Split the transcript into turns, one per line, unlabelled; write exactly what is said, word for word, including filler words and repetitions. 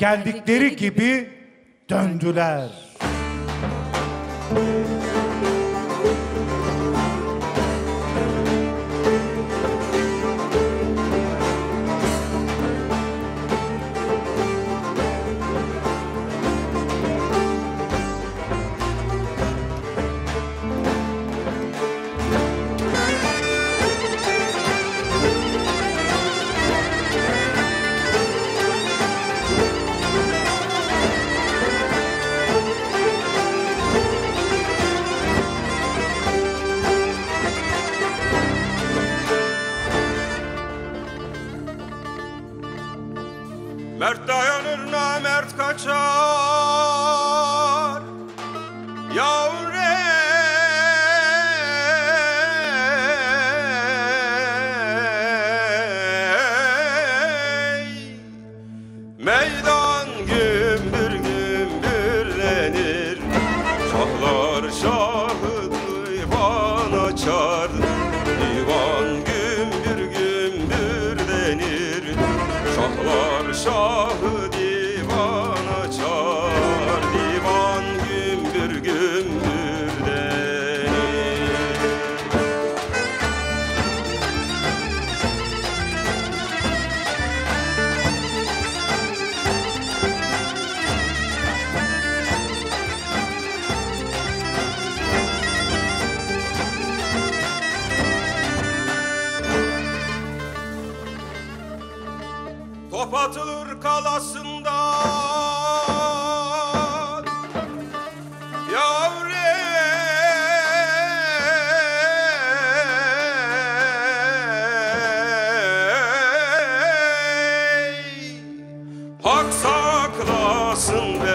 geldikleri gibi döndüler.
Mert dayanır, namert kaçar. Yavrum ey, meydan gümbür gümbürlenir. Şahlar şahı divan açar. Divan gümbür gümbürlenir. Şahlar şahı divan açar. Divan gümbür gümbür denir. Top atılır kalasından. Yavrum ey, hak saklasın be.